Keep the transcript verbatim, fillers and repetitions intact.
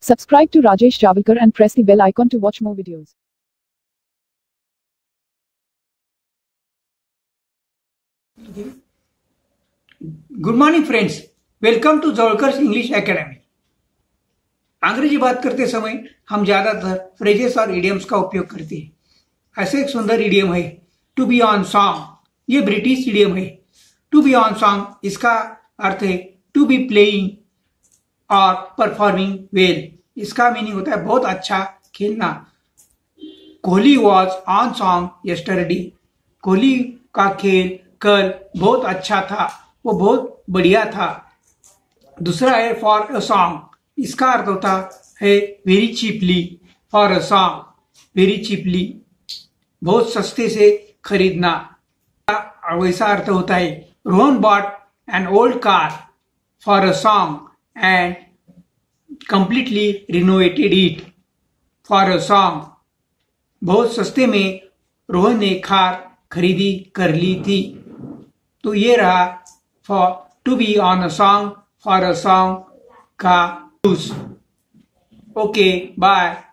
Subscribe to Rajesh Javalkar and press the bell icon to watch more videos. Good morning friends, welcome to Jawalkar English academy. अंग्रेजी बात करते समय हम ज्यादातर phrases और इडियम्स का उपयोग करते हैं। ऐसे एक सुंदर इडियम है टू बी ऑन सॉन्ग। ये ब्रिटिश इडियम है। टू बी ऑन सॉन्ग, इसका अर्थ है टू बी प्लेइंग और परफॉर्मिंग वेल। इसका मीनिंग होता है बहुत अच्छा खेलना। Kohli was on song yesterday. Kohli का खेल कल बहुत अच्छा था, वो बहुत बढ़िया था। दूसरा है फॉर अ सॉन्ग। इसका अर्थ होता है very cheaply. For a song, very cheaply, बहुत सस्ते से खरीदना। वैसा अर्थ होता है Rohan bought an old car for a song and completely renovated it. For a song, बहुत सस्ते में रोहन ने कार खरीदी कर ली थी। तो ये रहा for to be on a song, for a song का यूज। Okay, bye.